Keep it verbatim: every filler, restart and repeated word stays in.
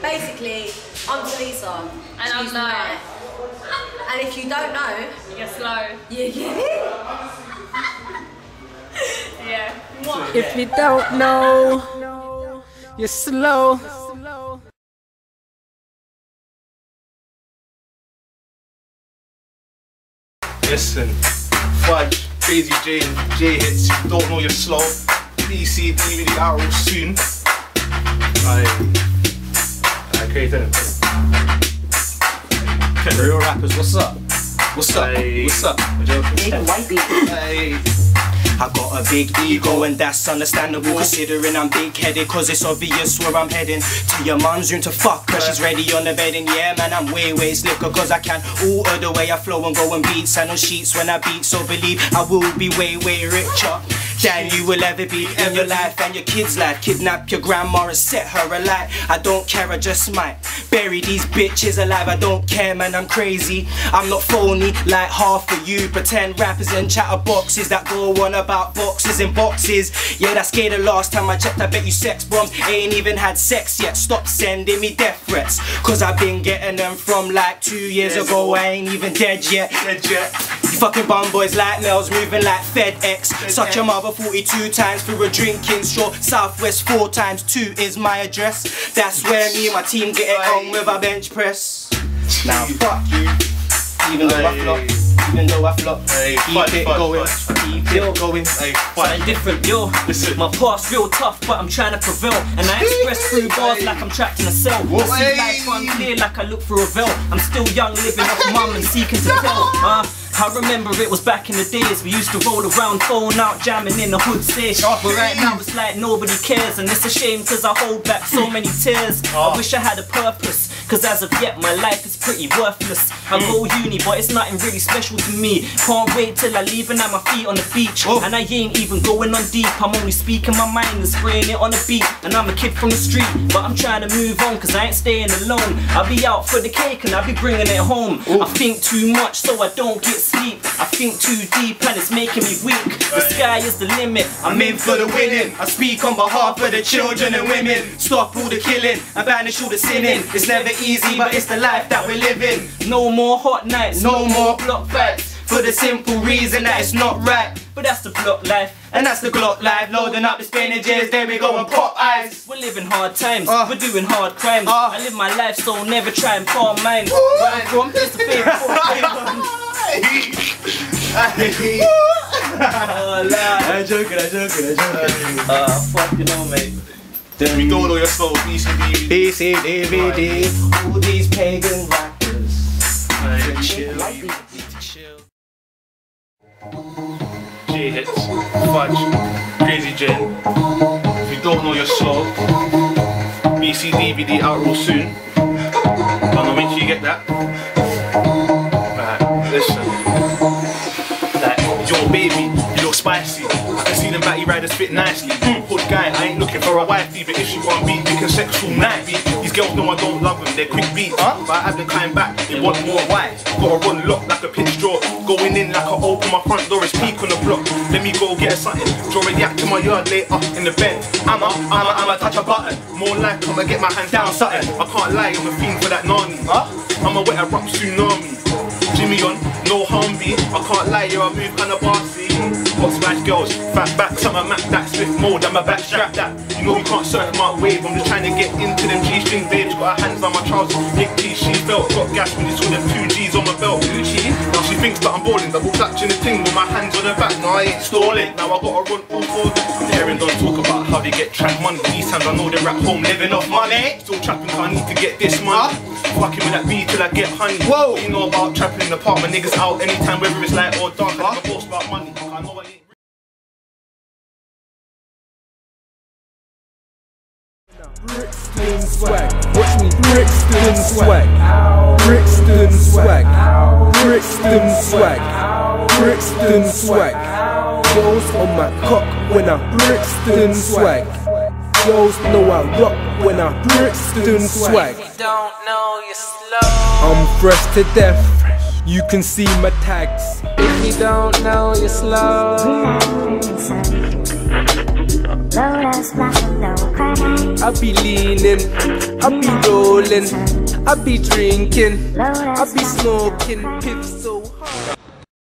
basically, I'm Talisa. And I'm Naya. And if you don't know, you're slow. You get it? Yeah. What? If you don't know, you're slow. Listen, Fudge, Crazy J, J hits. If you don't know you're slow. B C D V D out real soon. Aye. Aye, crazy. Real rappers, what's up? What's up? Aye. What's up? Aye. I got a big ego and that's understandable, considering I'm big-headed, cause it's obvious where I'm heading. To your mum's room to fuck her, she's ready on the bed. And yeah man, I'm way way slicker cause I can alter the way I flow and go and beat sand on sheets when I beat. So believe I will be way way richer than you will ever be in your life and your kids' life. Kidnap your grandma and set her alight. I don't care, I just might bury these bitches alive. I don't care man, I'm crazy. I'm not phony like half of you pretend rappers and chatterboxes that go on about boxes and boxes. Yeah, that's gay. The last time I checked, I bet you sex bombs ain't even had sex yet. Stop sending me death threats, cause I've been getting them from like two years ago. I ain't even dead yet. Dead yet. You fucking bum boys like Mel's moving like FedEx. Such a mother forty-two times through a drinking straw. Southwest four times two is my address. That's where me and my team get it on with a bench press. Now fuck you. Even though I flop, even though I flop, keep it going, keep it going. Something different, yo. Listen. My past real tough, but I'm trying to prevail, and I express through bars like I'm trapped in a cell. I see life unclear like I look through a veil. I'm still young, living off mum and seeking to tell. Uh, I remember it was back in the days we used to roll around, phone out, jamming in the hood stage. But right now it's like nobody cares, and it's a shame cause I hold back so many tears. I wish I had a purpose, cause as of yet my life is pretty worthless. I go uni but it's nothing really special to me. Can't wait till I leave and have my feet on the beach. And I ain't even going on deep, I'm only speaking my mind and spraying it on the beat. And I'm a kid from the street, but I'm trying to move on cause I ain't staying alone. I'll be out for the cake and I'll be bringing it home. I think too much so I don't get sleep. I think too deep and it's making me weak. The sky is the limit, I'm in for the winning. I speak on behalf of the children and women. Stop all the killing and banish all the sinning. It's never easy but it's the life that we're living. No more hot nights, no more block fights, for the simple reason that it's not right. But that's the block life, and that's the Glock life. Loading up the spinaches, there we go and pop eyes. We're living hard times, uh, we're doing hard crimes. uh, I live my life so never try and palm mine. Where I'm from, it's the favourite. Oh lad, I'm joking, I'm joking, I'm joking. Uh, fuck you know mate. Then we don't know your soul, B C D V D. B C D V D, all these pagan rappers. Right, chill, chill. J hits, Fudge, Crazy J. If you don't know your soul, B C D V D out real soon. I don't know, make sure you get that. Right, listen. Like, yo baby, you look spicy. I can see them batty riders fit nicely. Hood guy, I ain't looking for a wifey, but if she want beat, we can sex all night. These girls know I don't love them, they're quick beats. Huh? But I have them climb back, they want more. Why? Gotta run lock like a pitch draw. Going in like I open my front door, it's peak on the block. Let me go get something. Draw a yak to my yard later in the bed. I'ma, I'ma, I'ma touch a button. More like I'ma get my hand down something. I can't lie, I'm a fiend for that nani. Huh? I'ma wet a rock tsunami. Jimmy on, no harmby. I can't lie, you're a move kinda bossy. Hot spice girls, fat back, summer Mac, that swift mode, I'm a backstrap that. You know you can't surf my wave, I'm just trying to get into them G-string babes. Got her hands on my trousers, big T, she felt. Got gas when you saw them two G's on my belt. Gucci, now she thinks that I'm balling, double clutching the thing with my hands on her back. No, I ain't stalling, now I gotta run all four. I'm hearing them talk about how they get track money. These times I know they're at home living off money. Still trapping cause I need to get this money. Fucking with that beat till I get honey. Whoa! What you know about trapping in the park? My niggas out anytime, whether it's light or dark. I never boast about money. I know I ain't. Brixton swag, watch me Brixton swag, Brixton swag, Brixton swag, Brixton swag. Girls on my cock when I Brixton swag. Girls know I rock when I Brixton swag. If you don't know, you're slow. I'm fresh to death, you can see my tags. If you don't know, you're slow. I be leaning, I be rolling, I be drinking, I be smoking, piff so hard.